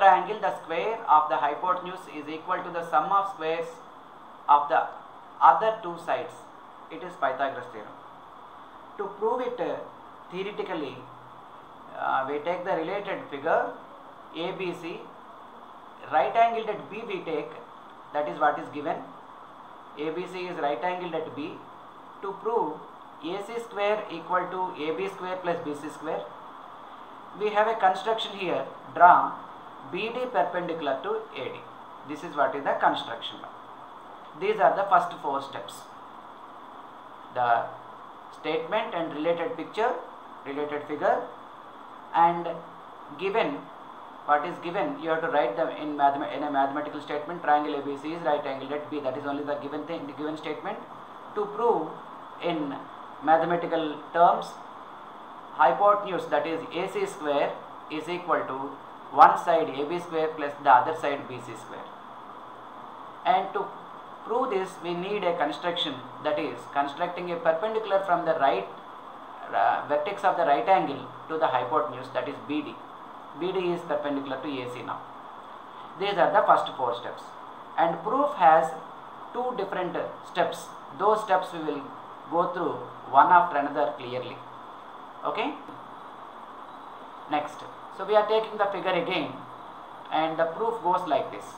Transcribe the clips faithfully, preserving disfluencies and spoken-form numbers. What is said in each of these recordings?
triangle, the square of the hypotenuse is equal to the sum of squares of the other two sides. It is Pythagoras theorem. To prove it uh, theoretically, uh, we take the related figure A B C, right angled at B we take, that is what is given. A B C is right angled at B. To prove A C square equal to A B square plus B C square, we have a construction here. Draw B D perpendicular to A D. This is what is the construction. These are the first four steps. The statement and related picture, related figure, and given, what is given, you have to write them in, mathem in a mathematical statement. Triangle A B C is right angled at B. That is only the given thing, the given statement. To prove in mathematical terms, hypotenuse, that is A C square, is equal to one side A B square plus the other side B C square. And to prove this, we need a construction, that is constructing a perpendicular from the right uh, vertex of the right angle to the hypotenuse, that is B D. B D is perpendicular to A C now. These are the first four steps. And proof has two different steps. Those steps we will go through one after another clearly. Okay? Next. So we are taking the figure again, and the proof goes like this.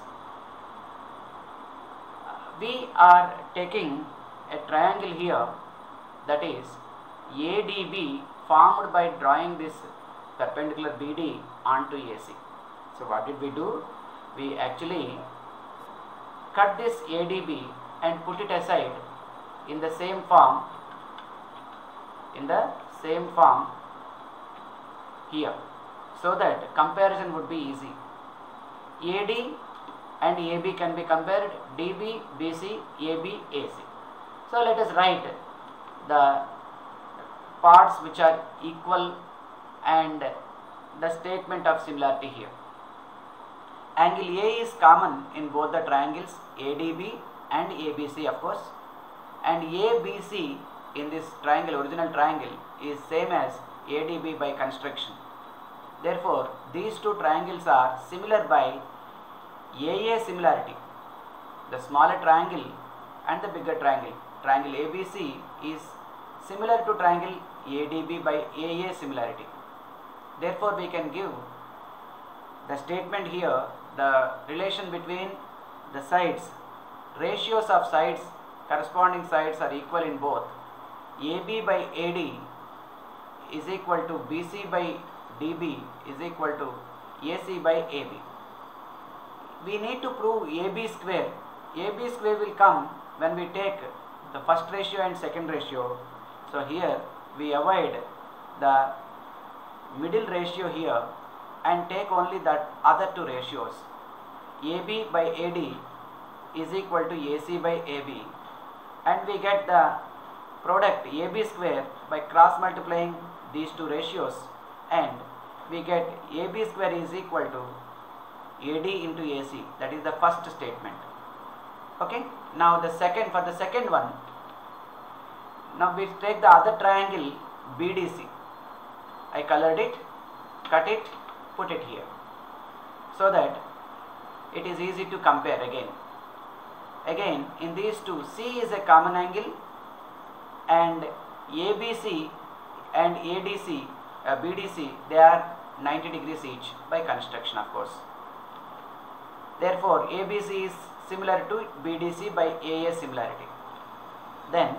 We are taking a triangle here, that is A D B, formed by drawing this perpendicular B D onto A C. So what did we do? We actually cut this A D B and put it aside in the same form, in the same form here, so that comparison would be easy. A D and A B can be compared, D B, B C, A B, A C. So let us write the parts which are equal and the statement of similarity here. Angle A is common in both the triangles A D B and A B C, of course, and A B C in this triangle, original triangle, is same as A D B by construction. Therefore, these two triangles are similar by A A similarity. The smaller triangle and the bigger triangle, triangle A B C, is similar to triangle A D B by A A similarity. Therefore, we can give the statement here, the relation between the sides, ratios of sides, corresponding sides are equal in both. A B by A D is equal to B C by D B is equal to A C by A B. We need to prove A B square. A B square will come when we take the first ratio and second ratio. So here we avoid the middle ratio here and take only that other two ratios. A B by A D is equal to A C by A B, and we get the product A B square by cross multiplying these two ratios, and we get A B square is equal to A D into A C. That is the first statement. Okay. Now the second, for the second one, now we take the other triangle B D C. I colored it, cut it, put it here, so that it is easy to compare again. Again, in these two, C is a common angle, and A B C and A D C, uh, B D C, they are ninety degrees each by construction, of course. Therefore, A B C is similar to B D C by A A similarity. Then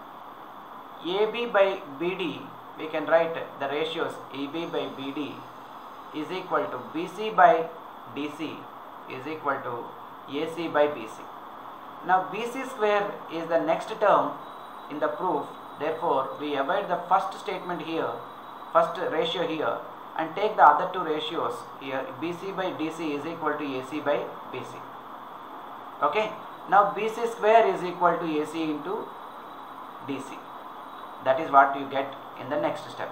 A B by B D, we can write the ratios A B by B D is equal to B C by D C is equal to A C by B C. Now B C square is the next term in the proof. Therefore, we avoid the first statement here, first ratio here, and take the other two ratios here. B C by D C is equal to A C by B C. Okay. Now B C square is equal to A C into D C. That is what you get in the next step.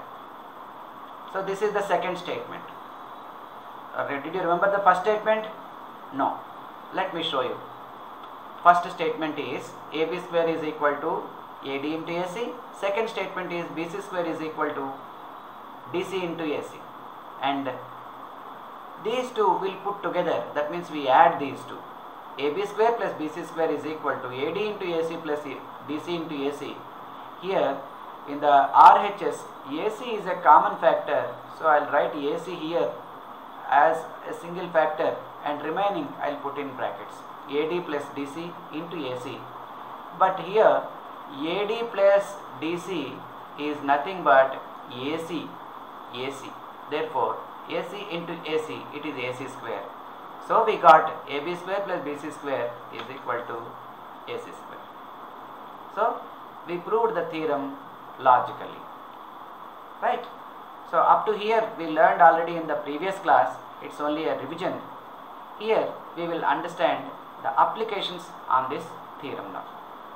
So this is the second statement. Uh, did you remember the first statement? No. Let me show you. First statement is A B square is equal to A D into A C. Second statement is B C square is equal to D C into A C. And these two will put together, that means we add these two. A B square plus B C square is equal to A D into A C plus D C into A C. Here in the R H S, A C is a common factor, so I will write A C here as a single factor, and remaining I will put in brackets A D plus D C into A C. But here A D plus D C is nothing but A C, A C. Therefore, A C into A C, it is A C square. So we got A B square plus B C square is equal to A C square. So we proved the theorem logically, right? So up to here we learned already in the previous class. It's only a revision. Here we will understand the applications on this theorem now.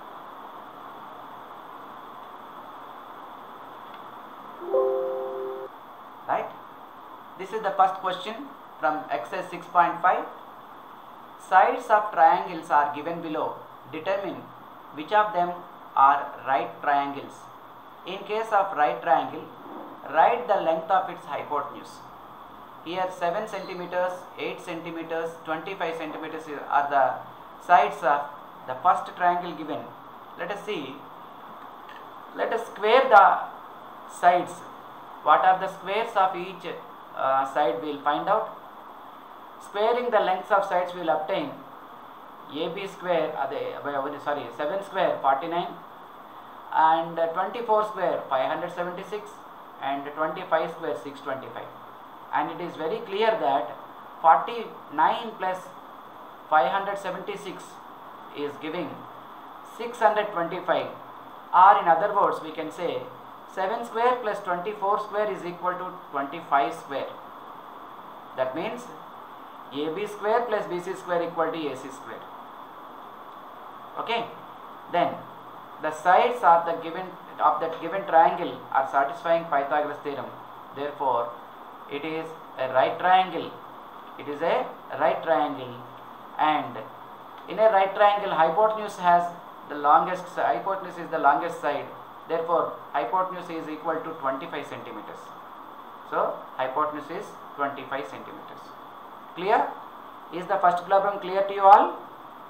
Right? This is the first question from exercise six point five. Sides of triangles are given below. Determine which of them are right triangles. In case of right triangle, write the length of its hypotenuse. Here seven centimeters, eight centimeters, twenty-five centimeters are the sides of the first triangle given. Let us see. Let us square the sides. What are the squares of each uh, side we will find out. Squaring the lengths of sides we will obtain A B square, uh, sorry, seven square forty-nine, and uh, twenty-four square five hundred seventy-six, and twenty-five square six hundred twenty-five. And it is very clear that forty-nine plus five hundred seventy-six is giving six hundred twenty-five, or in other words we can say seven square plus twenty-four square is equal to twenty-five square. That means A B square plus B C square equal to A C square. Okay. Then the sides of the given of that given triangle are satisfying Pythagoras theorem. Therefore, it is a right triangle. It is a right triangle, and in a right triangle, hypotenuse has the longest hypotenuse is the longest side. Therefore, hypotenuse is equal to twenty-five centimeters. So, hypotenuse is twenty-five centimeters. Clear? Is the first problem clear to you all?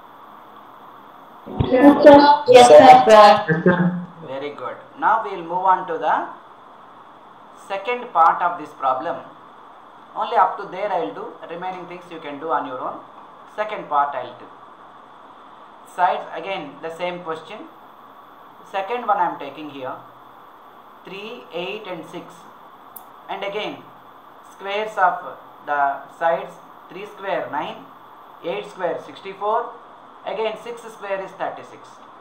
Yes, sir. Yes, sir. Very good. Now we will move on to the second part of this problem. Only up to there I will do. Remaining things you can do on your own. Second part I will do. Sides, again the same question. Second one I am taking here. three, eight and six. And again squares of the sides. three square nine, eight square sixty-four, again six square is thirty-six.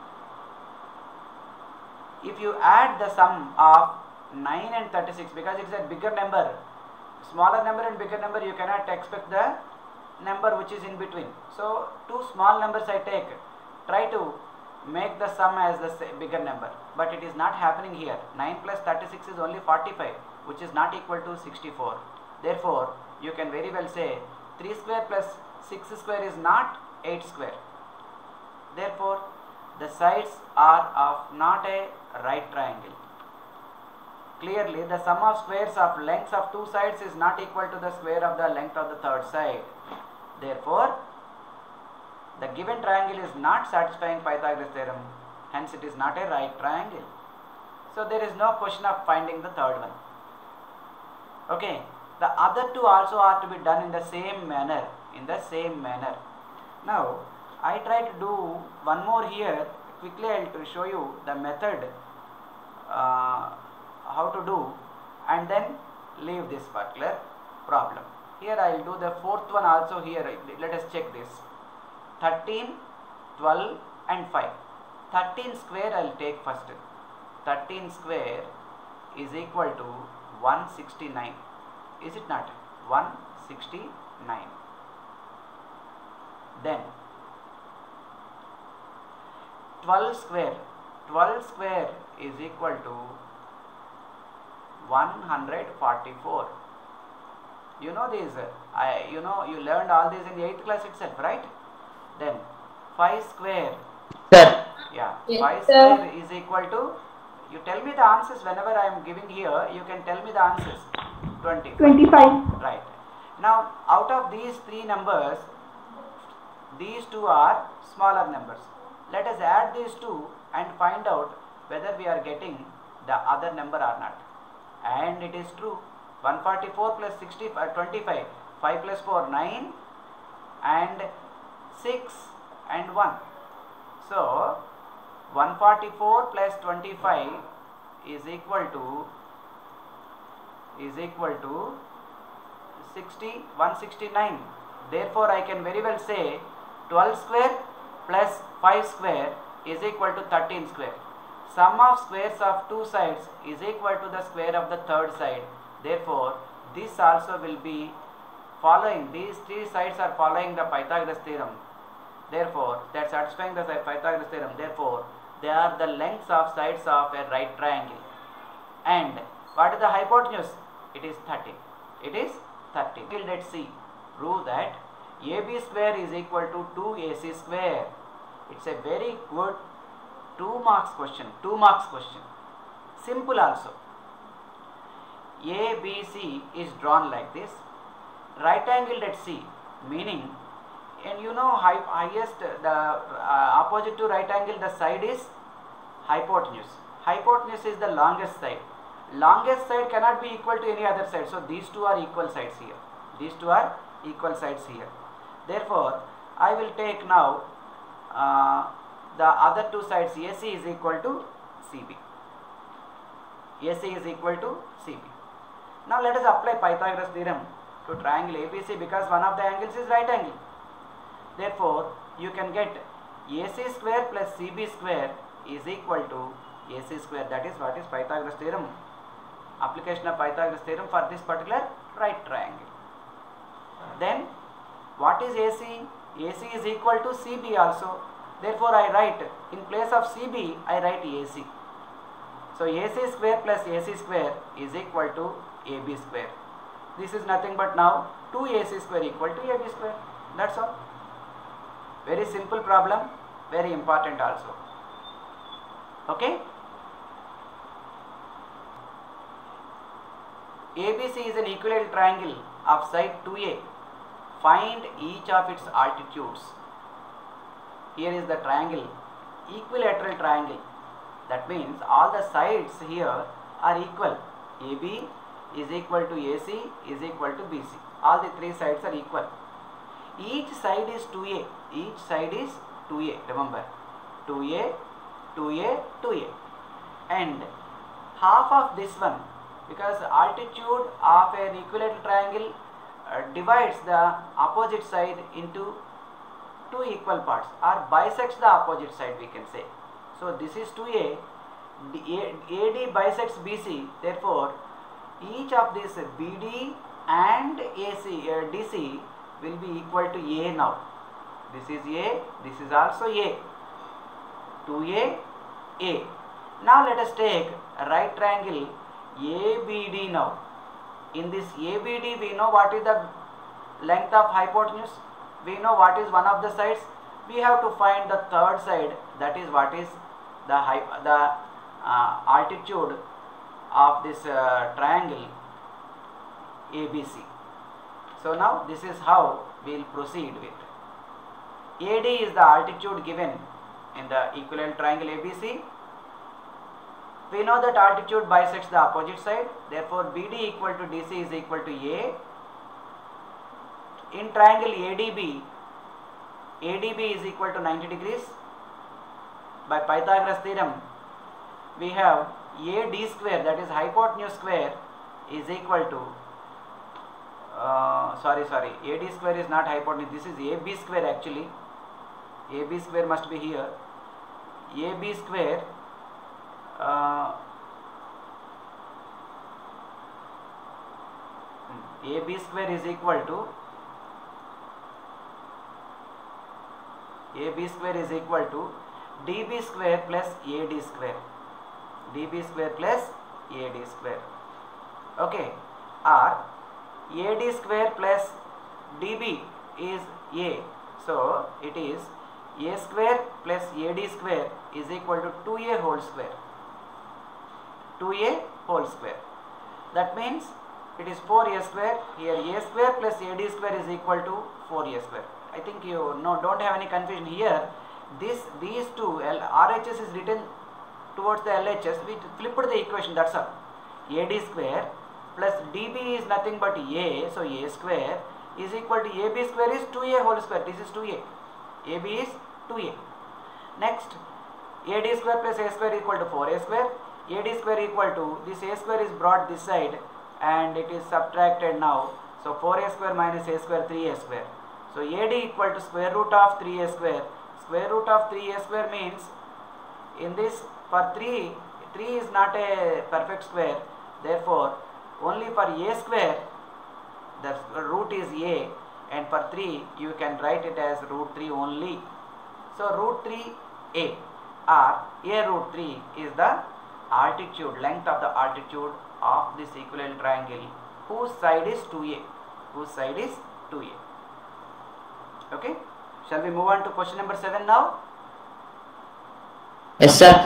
If you add the sum of nine and thirty-six, because it is a bigger number, smaller number and bigger number, you cannot expect the number which is in between. So two small numbers I take, try to make the sum as the bigger number, but it is not happening here. nine plus thirty-six is only forty-five, which is not equal to sixty-four. Therefore, you can very well say three square plus six square is not eight square. Therefore, the sides are of not a right triangle. Clearly, the sum of squares of lengths of two sides is not equal to the square of the length of the third side. Therefore, the given triangle is not satisfying Pythagoras theorem. Hence, it is not a right triangle. So, there is no question of finding the third one. Okay. The other two also are to be done in the same manner, in the same manner. Now, I try to do one more here. Quickly I will show you the method uh, how to do, and then leave this particular problem. Here I will do the fourth one also here. Let us check this. thirteen, twelve and five. thirteen square I will take first. thirteen square is equal to one hundred sixty-nine. Is it not? one hundred sixty-nine. Then twelve square. twelve square is equal to one hundred forty-four. You know this. I, you know, you learned all this in eighth class itself, right? Then five square. Sir. Yeah. Yes, five sir. square is equal to. You tell me the answers whenever I am giving here. You can tell me the answers. twenty-five. twenty-five. Right. Now out of these three numbers, these two are smaller numbers. Let us add these two and find out whether we are getting the other number or not. And it is true. one forty-four plus sixty, uh, twenty-five, five plus four, nine, and six and one. So one forty-four plus twenty-five is equal to is equal to sixty, one sixty-nine. Therefore I can very well say twelve square plus five square is equal to thirteen square. Sum of squares of two sides is equal to the square of the third side. Therefore this also will be following, these three sides are following the Pythagoras theorem. Therefore they are satisfying the Pythagoras theorem. Therefore they are the lengths of sides of a right triangle. And what is the hypotenuse? It is thirty. It is thirty. Let's see. Prove that A B square is equal to two A C square. It's a very good two marks question. Two marks question. Simple also. A B C is drawn like this. Right angle at C, meaning, and you know high, highest the uh, opposite to right angle, the side is hypotenuse. Hypotenuse is the longest side. Longest side cannot be equal to any other side. So these two are equal sides here. These two are equal sides here. Therefore I will take now uh, the other two sides. A C is equal to C B. A C is equal to C B. Now let us apply Pythagoras theorem to triangle A B C, because one of the angles is right angle. Therefore you can get A C square plus C B square is equal to A C square. That is what is Pythagoras theorem. Application of Pythagoras theorem for this particular right triangle. Then what is A C? A C is equal to C B also. Therefore I write, in place of C B I write A C. So A C square plus A C square is equal to A B square. This is nothing but now two A C square equal to A B square. That's all. Very simple problem, very important also. Okay? A B C is an equilateral triangle of side two A. Find each of its altitudes. Here is the triangle, equilateral triangle. That means all the sides here are equal. A B is equal to A C is equal to B C. All the three sides are equal. Each side is two A. Each side is two A. Remember, two A, two A, two A. And half of this one, because altitude of an equilateral triangle uh, divides the opposite side into two equal parts, or bisects the opposite side, we can say. So this is two A, A D bisects B C. Therefore each of these B D and A C, uh, D C will be equal to A now. This is A, this is also A. two A, A. Now let us take a right triangle A B D now. In this A B D we know what is the length of hypotenuse. We know what is one of the sides. We have to find the third side, that is what is the, the uh, altitude of this uh, triangle A B C. So now this is how we will proceed with. A D is the altitude given in the equilateral triangle A B C. We know that altitude bisects the opposite side. Therefore B D equal to D C is equal to A. In triangle A D B, A D B is equal to ninety degrees. By Pythagoras theorem, we have A D square, that is hypotenuse square, is equal to uh, sorry sorry A D square is not hypotenuse, this is A B square actually. A B square must be here. A B square uh, A B square is equal to A B square is equal to D B square plus A D square. D B square plus A D square. Okay. Or A D square plus D B is A. So it is A square plus A D square is equal to two A whole square. two A whole square. That means it is four a square. Here a square plus ad square is equal to four a square. I think you no don't have any confusion here. This these two L, R H S is written towards the L H S. We flipped the equation, that's all. Ad square plus db is nothing but a, so a square is equal to ab square is two a whole square. This is two a. Ab is two a. Next, ad square plus a square equal to four a square. Ad square equal to, this a square is brought this side and it is subtracted now. So four a square minus a square, three a square. So ad equal to square root of three a square. Square root of three a square means, in this for three, three is not a perfect square. Therefore, only for a square the root is a, and for three you can write it as root three only. So root three a, or a root three is the altitude, length of the altitude of this equilateral triangle whose side is two a, whose side is two a. Okay, shall we move on to question number seven now? Yes, sir.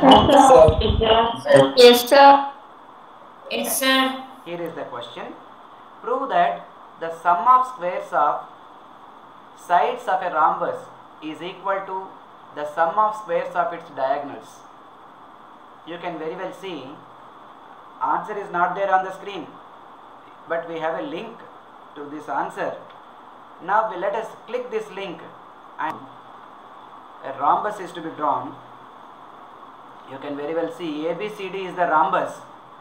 Yes, sir. Yes, sir. Here is the question. Prove that the sum of squares of sides of a rhombus is equal to the sum of squares of its diagonals. You can very well see, answer is not there on the screen, but we have a link to this answer. Now we let us click this link and a rhombus is to be drawn. You can very well see A B C D is the rhombus.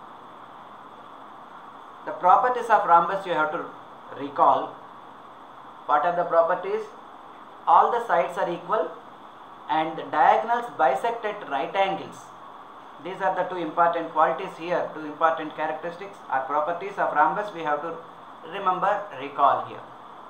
The properties of rhombus you have to recall. What are the properties? All the sides are equal and the diagonals bisect at right angles. These are the two important qualities here, two important characteristics or properties of rhombus we have to remember, recall here.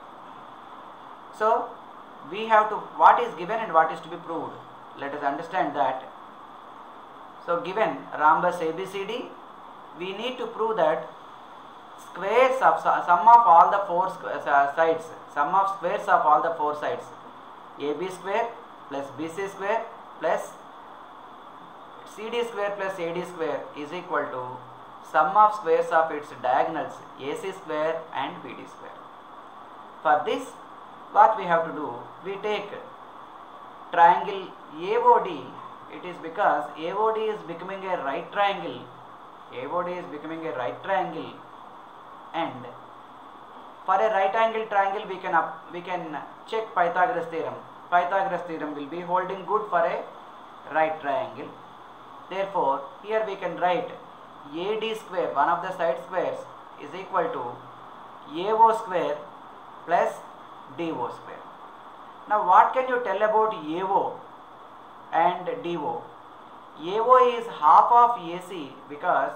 So we have to, what is given and what is to be proved. Let us understand that. So given rhombus A B C D, we need to prove that squares of sum of all the four uh, sides, sum of squares of all the four sides, A B square plus B C square plus C D square plus A D square is equal to sum of squares of its diagonals A C square and B D square. For this, what we have to do, we take triangle A O D. It is because A O D is becoming a right triangle. A O D is becoming a right triangle, and for a right angle triangle we can up, we can check Pythagoras theorem. Pythagoras theorem will be holding good for a right triangle. Therefore, here we can write A D square, one of the side squares, is equal to A O square plus D O square. Now what can you tell about A O and D O? A O is half of A C because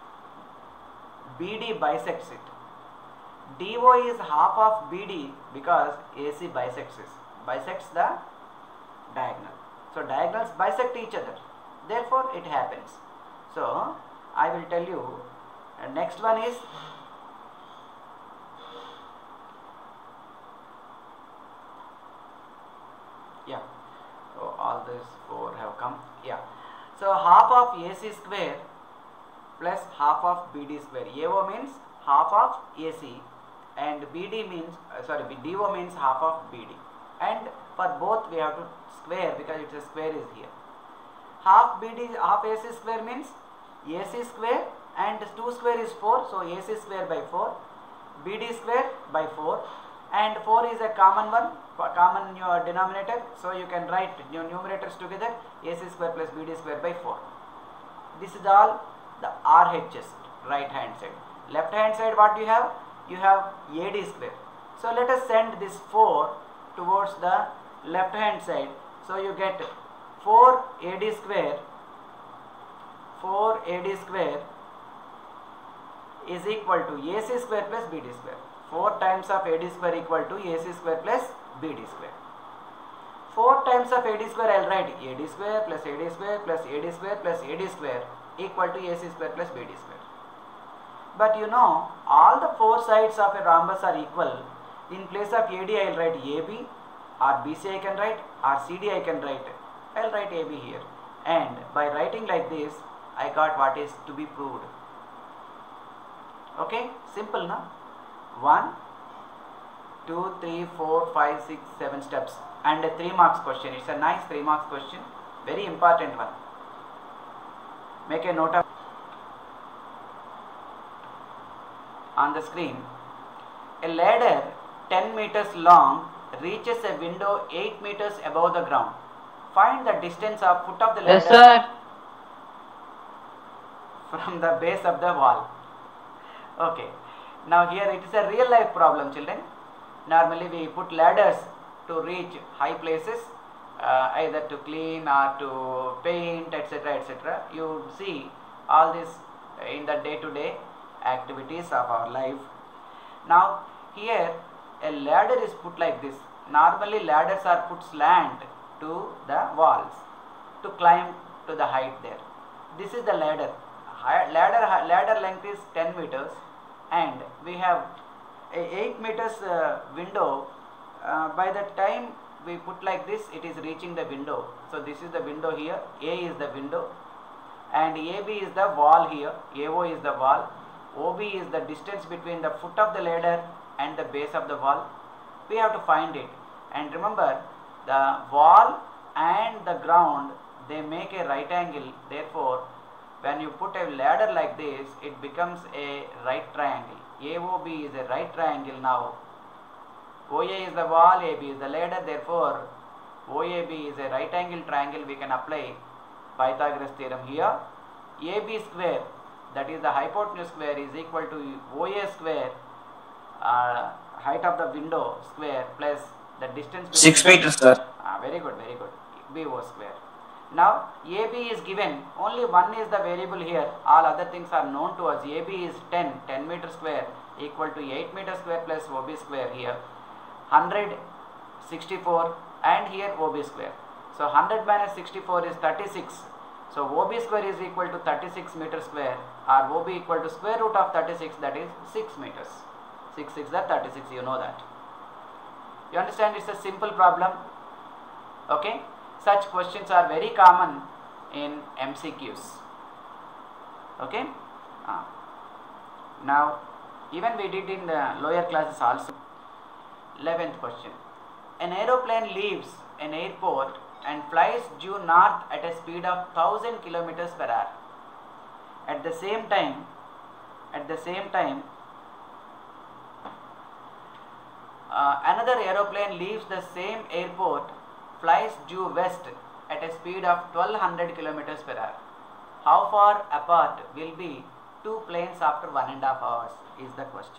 B D bisects it. D O is half of B D because A C bisects it, bisects the diagonal. So diagonals bisect each other. Therefore it happens. So I will tell you, and next one is yeah. So all these four have come. Yeah. So half of A C square plus half of B D square. A O means half of A C and B D means uh, sorry D O means half of B D. And for both we have to square because it's a square is here. Half B D, half A C square means A C square and two square is four. So A C square by four, B D square by four, and four is a common one, common in your denominator. So you can write your numerators together, A C square plus B D square by four. This is all the R H S, right hand side. Left hand side what you have? You have A D square. So let us send this four towards the left hand side. So you get four A D square, four A D square is equal to A C square plus B D square. four times of A D square equal to A C square plus B D square. four times of A D square I will write A D square plus A D square plus A D square plus A D square equal to A C square plus B D square. But you know, all the four sides of a rhombus are equal. In place of A D I will write A B, or B C I can write, or C D I can write. I will write A B here. And by writing like this, I got what is to be proved. Okay, simple na? one, two, three, four, five, six, seven steps and a three marks question. It's a nice three marks question, very important one. Make a note of on the screen. A ladder ten meters long reaches a window eight meters above the ground. Find the distance of foot of the ladder Yes, sir. from the base of the wall. Okay, now here it is a real life problem, children. Normally we put ladders to reach high places, uh, either to clean or to paint, etc, etc. You see all this in the day to day activities of our life. Now here a ladder is put like this. Normally ladders are put slant to the walls to climb to the height there. This is the ladder. Hi- ladder ladder length is ten meters and we have a eight meters uh, window. Uh, by the time we put like this, it is reaching the window. So this is the window here. A is the window and A B is the wall here. A O is the wall. O B is the distance between the foot of the ladder and the base of the wall. We have to find it. And remember, the wall and the ground, they make a right angle. Therefore, when you put a ladder like this, it becomes a right triangle. A O B is a right triangle now. O A is the wall, A B is the ladder. Therefore, O A B is a right angle triangle. We can apply Pythagoras theorem here. A B square, that is the hypotenuse square, is equal to O A square, uh, height of the window square, plus the distance between Six the- meters, sir. Ah, very good, very good. B O square. Now A B is given, only one is the variable here, all other things are known to us. A B is ten, ten meter square equal to eight meter square plus O B square here, one hundred sixty-four, and here O B square. So one hundred minus sixty-four is thirty-six. So O B square is equal to thirty-six meter square, or O B equal to square root of thirty-six, that is six meters. six six are thirty-six, you know that. You understand, it's a simple problem. Okay, such questions are very common in M C Qs. Okay, ah. Now even we did in the lower classes also. eleventh question. An aeroplane leaves an airport and flies due north at a speed of one thousand kilometers per hour. At the same time, at the same time, uh, another aeroplane leaves the same airport, flies due west at a speed of twelve hundred kilometers per hour. How far apart will be two planes after one and a half hours is the question.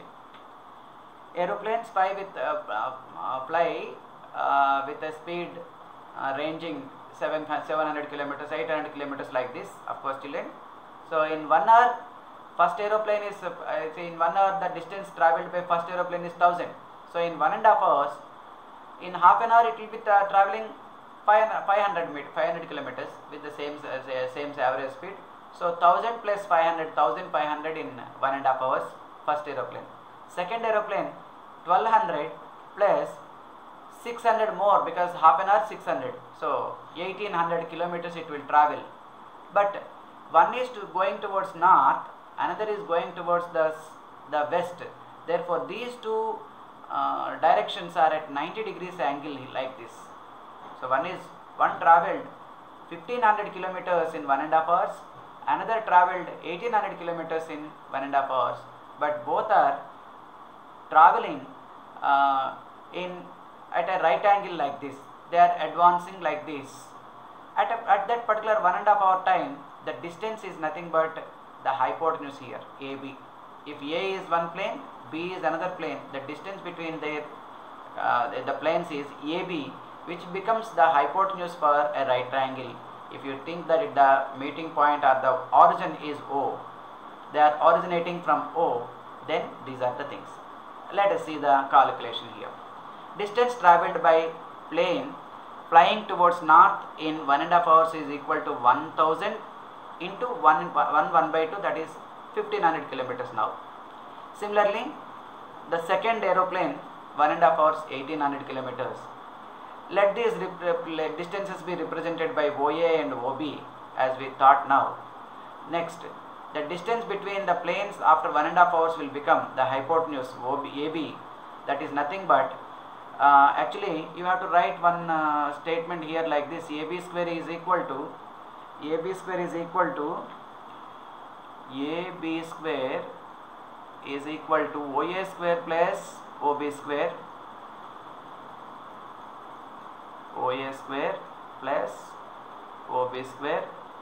Aeroplanes fly with uh, uh, fly uh, with a speed uh, ranging seven hundred kilometers, eight hundred kilometers, like this, of course, children. So in one hour, first aeroplane is uh, in one hour the distance travelled by first aeroplane is one thousand. So in one and a half hours, in half an hour it will be tra travelling five hundred kilometers with the same uh, same average speed. So one thousand plus five hundred, one thousand five hundred in one and a half hours, first aeroplane. Second aeroplane, twelve hundred plus six hundred more, because half an hour six hundred. So eighteen hundred kilometers it will travel. But one is to going towards north, another is going towards the, the west. Therefore these two uh, directions are at ninety degrees angle like this. So one is one travelled fifteen hundred kilometers in one and a half hours, another travelled eighteen hundred kilometers in one and a half hours, but both are travelling uh, in at a right angle like this. They are advancing like this. At, a, at that particular one and a half hour time, the distance is nothing but the hypotenuse here, A B. If A is one plane, B is another plane, the distance between their uh, the, the planes is A B, which becomes the hypotenuse for a right triangle. If you think that the meeting point or the origin is O, they are originating from O, then these are the things. Let us see the calculation here. Distance travelled by plane flying towards north in one and a half hours is equal to one thousand into one, one, one by two, that is fifteen hundred kilometers now. Similarly, the second aeroplane, one and a half hours, eighteen hundred kilometers. Let these let distances be represented by O A and O B as we thought now. Next, the distance between the planes after one and a half hours will become the hypotenuse O B, A B, that is nothing but uh, actually you have to write one uh, statement here like this: A B square is equal to A B square is equal to A B square is equal to O A square plus O B square, O A square plus O B square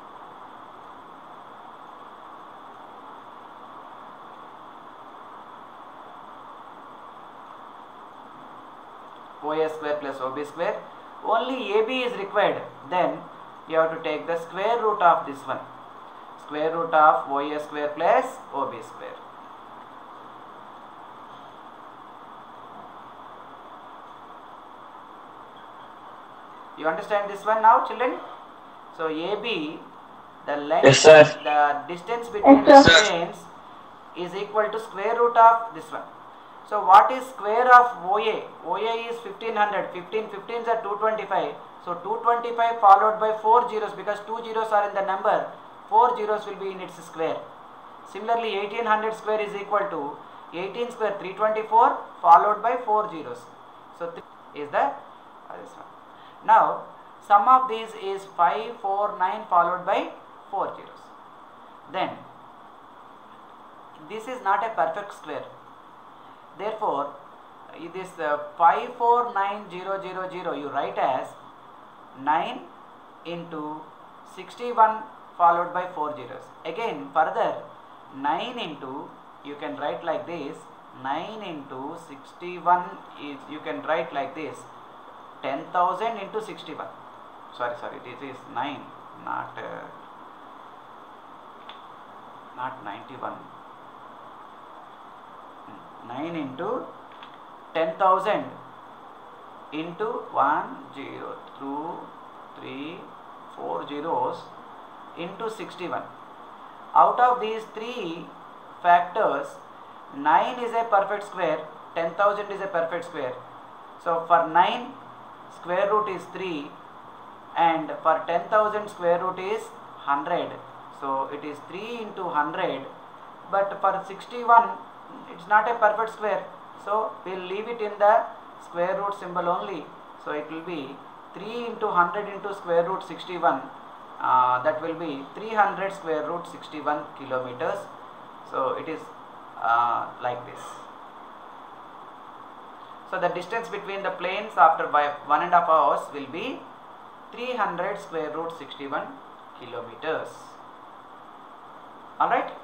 O A square plus O B square. Only A B is required, then you have to take the square root of this one, square root of O A square plus O B square. You understand this one now, children? So A B, the length, Yes, sir. the distance between Yes, the sir. planes is equal to square root of this one. So what is square of O A? O A is fifteen hundred. fifteen, fifteens are two twenty-five. So two twenty-five followed by four zeros, because two zeros are in the number, four zeros will be in its square. Similarly, eighteen hundred square is equal to eighteen square three twenty-four followed by four zeros. So three is the uh, this one. Now sum of these is five, four, nine followed by four zeros. Then this is not a perfect square. Therefore, this uh, five four nine zero zero zero you write as nine into sixty-one followed by four zeros. Again further nine into, you can write like this, nine into sixty-one is, you can write like this, ten thousand into sixty-one. Sorry, sorry, this is nine, not uh, not ninety-one. nine into ten thousand into one, zero, two, three, four zeros into sixty-one. Out of these three factors, nine is a perfect square, ten thousand is a perfect square. So for nine, square root is three, and for ten thousand square root is one hundred. So it is three into one hundred, but for sixty-one, it's not a perfect square, so we'll leave it in the square root symbol only. So it will be three into one hundred into square root sixty-one, uh, that will be three hundred square root sixty-one kilometers. So it is uh, like this. So the distance between the planes after by one and a half hours will be three hundred square root sixty-one kilometers. Alright.